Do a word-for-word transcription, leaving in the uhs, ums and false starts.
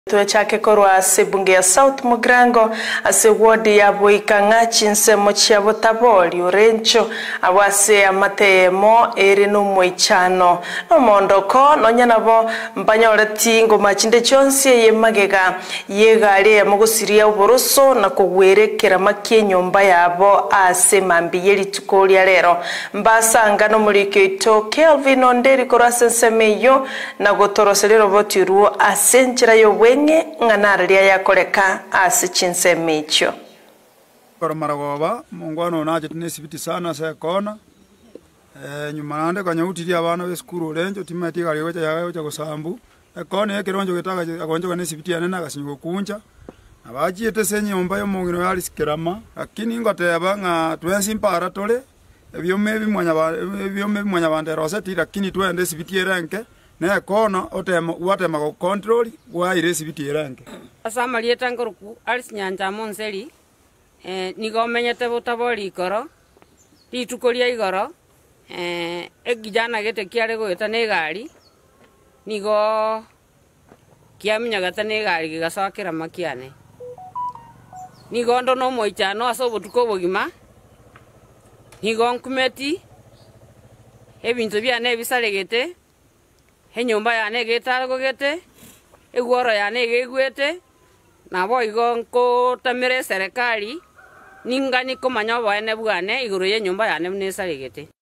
Tuechake korwa ase bunge ya South Mugirango ase wodi ya Boikang'a chinsemo chia botabori orencho awase amatemo eri n'umwichano nomondoko nonyanabo mbanyoreti ngoma chinde chonsi yemagega yegari ya mugusiria uboroso na kugwerekera makie nyomba yabo ase mambi yeri tukoria rero mbasanga no murike ito Kelvin Onderi korwa sensemeyo na gotoroserero botiruo asenchira yo nge nganararia yakoreka ase chinsemicho kora maragoba mungwano naje tinesibiti sana se kona eh nyuma nande kanyutiria abana be skuru renjo timati gari gocha yaga gocha gosambu ekone ekironjo getaga agonjo kanesibiti anena gasinyo kunja abajiete senye omba yo mungino yali sikirama lakini ngoteba nga twensimpara tole ebyo mebi mwanya ba ebyo mebi mwanya bande roseti lakini twende sibiti erenke na kona otema watema ko control wa iresi bitirange asama lieta ngoruku alisinyanja monseli eh nigo menyete botabori ikoro litukoria igoro eh egijana gete kiare goeta ne gari nigo kiamnya gata ne gari gigasakira makiane nigo ndo no moichano asobo tuko bogima nigo nkumeti ebintu byane bisaregete he nyumba yane getarago gete egworo yane gegwete nabo igo nko tamire serikali ningani komanya bwane bwane iguru ye nyumba yane nesarigete.